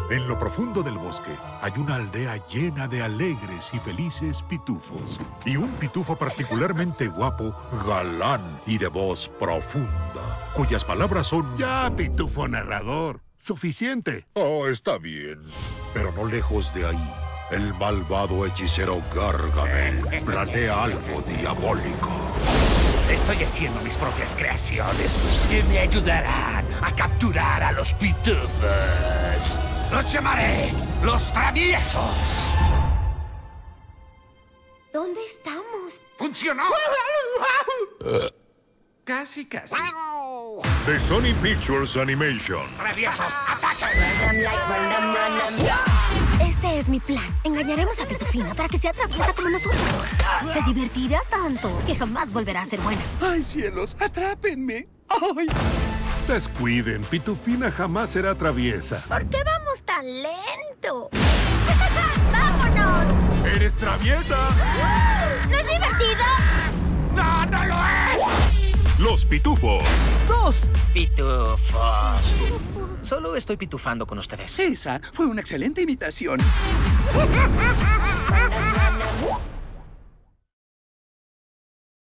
En lo profundo del bosque hay una aldea llena de alegres y felices pitufos. Y un pitufo particularmente guapo, galán y de voz profunda, cuyas palabras son... Ya, pitufo narrador. Suficiente. Oh, está bien. Pero no lejos de ahí, el malvado hechicero Gargamel planea algo diabólico. Estoy haciendo mis propias creaciones que me ayudarán a capturar a los pitufos. ¡Los llamaré los traviesos! ¿Dónde estamos? ¡Funcionó! Casi. De Sony Pictures Animation. ¡Traviesos, ataquen! Este es mi plan. Engañaremos a Pitufina para que sea traviesa como nosotros. Se divertirá tanto que jamás volverá a ser buena. ¡Ay, cielos! ¡Atrápenme! ¡Ay! Descuiden, Pitufina jamás será traviesa. ¿Por qué vamos tan lento? ¡Vámonos! ¡Eres traviesa! ¿No es divertido? ¡No, no lo es! Los Pitufos. ¡Dos! Pitufos. Solo estoy pitufando con ustedes. Esa fue una excelente imitación.